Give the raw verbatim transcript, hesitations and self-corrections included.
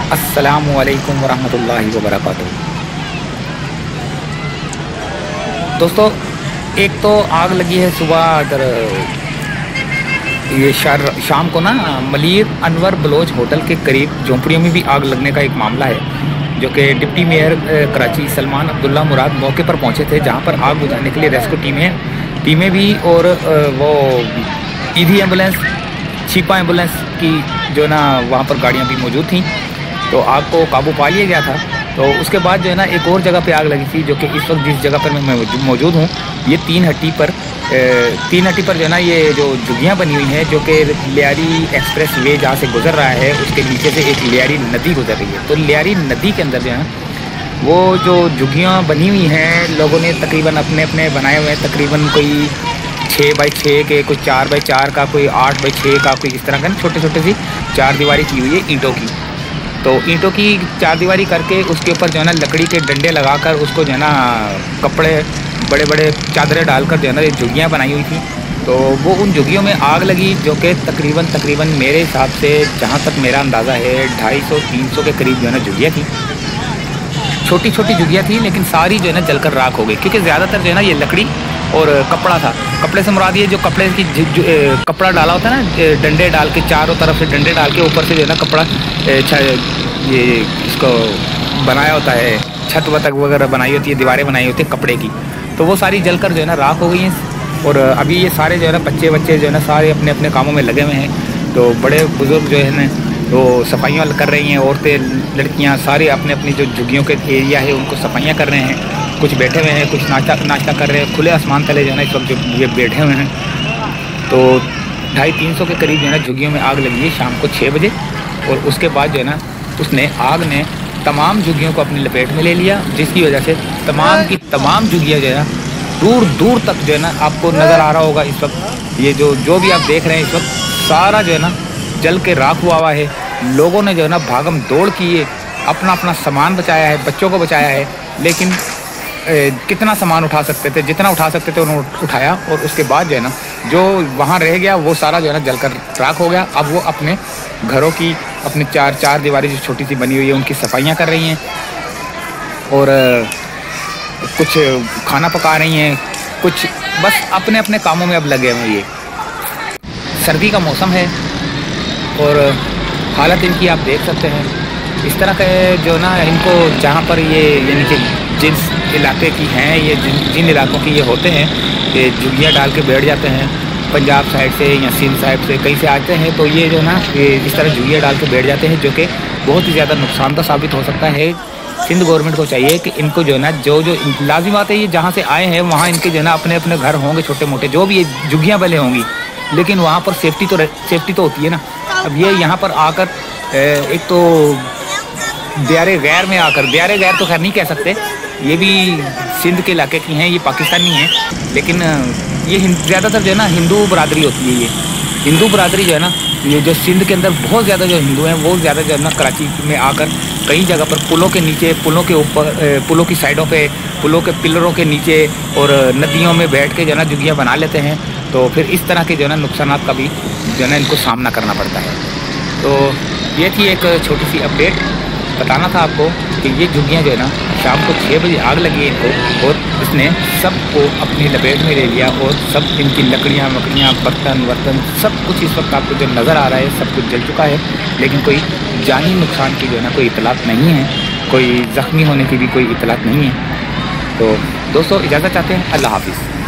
अस्सलामु अलैकुम वरहमतुल्लाहि वबरकातुहू। दोस्तों, एक तो आग लगी है सुबह इधर ये शार शाम को ना मलिर अनवर बलोच होटल के करीब झोंपड़ियों में भी आग लगने का एक मामला है, जो कि डिप्टी मेयर कराची सलमान अब्दुल्ला मुराद मौके पर पहुंचे थे, जहां पर आग बुझाने के लिए रेस्क्यू टीमें टीमें भी और वो ईदी एम्बुलेंस, छिपा एम्बुलेंस की जो ना वहाँ पर गाड़ियाँ भी मौजूद थीं। तो आग को काबू पा लिया गया था। तो उसके बाद जो है ना एक और जगह पे आग लगी थी, जो कि इस वक्त जिस जगह पर मैं मौजूद हूँ, ये तीन हट्टी पर तीन हट्टी पर जो है ना ये जो झुग्गियाँ बनी हुई हैं, जो कि लियारी एक्सप्रेस वे जहाँ से गुजर रहा है उसके नीचे से एक लियारी नदी गुजर रही है। तो लियारी नदी के अंदर जो है वो जो झुग्गियाँ बनी हुई हैं, लोगों ने तकरीबन अपने अपने बनाए हुए हैं, तकरीबन कोई छः बाई छः के, कोई चार बाई चार का, कोई आठ बाई छः का, कोई इस तरह का ना छोटे छोटे सी चार दीवारी की हुई है ईंटों की। तो ईंटों की चार दीवारी करके उसके ऊपर जो है ना लकड़ी के डंडे लगाकर उसको जो है ना कपड़े बड़े बड़े चादरें डालकर जो है ना ये झुग्गियाँ बनाई हुई थी। तो वो उन झुग्गियों में आग लगी, जो कि तकरीबन तकरीबन मेरे हिसाब से, जहाँ तक मेरा अंदाज़ा है, ढाई सौ तीन सौ के करीब जो है ना झुग्गियाँ थी। छोटी छोटी झुग्गियाँ थी, लेकिन सारी जो है ना जलकर राख हो गई, क्योंकि ज़्यादातर जो है ना ये लकड़ी और कपड़ा था। कपड़े से मुराद ये जो कपड़े की कपड़ा डाला होता है ना, डंडे डाल के चारों तरफ से डंडे डाल के ऊपर से जो है ना कपड़ा ये इसको बनाया होता है, छत वतक वगैरह बनाई होती है, दीवारें बनाई होती है कपड़े की। तो वो सारी जलकर जो है ना राख हो गई हैं। और अभी ये सारे जो है ना बच्चे बच्चे जो है ना सारे अपने अपने कामों में लगे हुए हैं। तो बड़े बुजुर्ग जो है ना वो सफाइयाँ कर रही हैं, औरतें लड़कियाँ सारे अपने अपनी जो झुग्गियों के एरिया है उनको सफाइयाँ कर रहे हैं। कुछ बैठे हुए हैं, कुछ नाश्ता नाश्ता कर रहे हैं, खुले आसमान तले जो है ना इस वक्त जो ये बैठे हुए हैं। तो ढाई तीन सौ के करीब जो है ना झुग्गियों में आग लगी है शाम को छः बजे। और उसके बाद जो है ना उसने आग ने तमाम झुग्गियों को अपनी लपेट में ले लिया, जिसकी वजह से तमाम की तमाम झुग्गियाँ जो है ना दूर दूर तक जो है ना आपको नज़र आ रहा होगा इस वक्त, ये जो जो भी आप देख रहे हैं इस वक्त सारा जो है ना जल के राख हुआ हुआ है। लोगों ने जो है ना भागम दौड़ की है, अपना अपना सामान बचाया है, बच्चों को बचाया है, लेकिन ए, कितना सामान उठा सकते थे, जितना उठा सकते थे उन्होंने उठाया। और उसके बाद जो है ना जो वहाँ रह गया वो सारा जो है ना जलकर राख हो गया। अब वो अपने घरों की अपने चार चार दीवारी जो छोटी सी बनी हुई है उनकी सफाइयाँ कर रही हैं, और कुछ खाना पका रही हैं, कुछ बस अपने अपने कामों में अब लगे हुए। ये सर्दी का मौसम है और हालत इनकी आप देख सकते हैं इस तरह का जो ना इनको, जहाँ पर ये यानी कि जिस इलाके की हैं ये, जिन जिन इलाकों की ये होते हैं, ये झुग्गियाँ डाल के बैठ जाते हैं, पंजाब साइड से या सिंध साइड से कहीं से आते हैं, तो ये जो ना ये इस तरह झुग्गियाँ डाल के बैठ जाते हैं, जो कि बहुत ही ज़्यादा नुकसानदा साबित हो सकता है। सिंध गवर्नमेंट को चाहिए कि इनको जो है ना जो जो लाजिम बात है, ये जहाँ से आए हैं वहाँ इनके जो है ना अपने अपने घर होंगे छोटे मोटे, जो भी ये झुग्गियाँ भले होंगी, लेकिन वहाँ पर सेफ्टी तो सेफ्टी तो होती है ना। अब ये यहाँ पर आकर एक तो दियारे गैर में आकर, दियारे गैर तो खैर नहीं कह सकते, ये भी सिंध के इलाके की हैं, ये पाकिस्तानी हैं, लेकिन ये ज़्यादातर जो है ना हिंदू बरादरी होती है। ये हिंदू बरादरी जो है ना, ये जो सिंध के अंदर बहुत ज़्यादा जो हिंदू हैं वो ज़्यादा जो है ना कराची में आकर कई जगह पर पुलों के नीचे, पुलों के ऊपर, पुलों की साइडों पे, पुलों के पिलरों के नीचे और नदियों में बैठ के जो है ना झुग्गियाँ बना लेते हैं। तो फिर इस तरह के जो है ना नुकसान का भी जो है ना इनको सामना करना पड़ता है। तो ये थी एक छोटी सी अपडेट, बताना था आपको कि ये झुग्गियाँ जो है ना शाम को छः बजे आग लगी है इनको, और इसने सबको अपनी लपेट में ले लिया, और सब इनकी लकड़ियाँ मकड़ियाँ बर्तन वर्तन सब कुछ इस वक्त आपको जो नज़र आ रहा है सब कुछ जल चुका है, लेकिन कोई जानी नुकसान की जो है ना कोई इतलात नहीं है, कोई ज़ख्मी होने की भी कोई इतलात नहीं है। तो दोस्तों इजाज़त चाहते हैं, अल्लाह हाफिज़।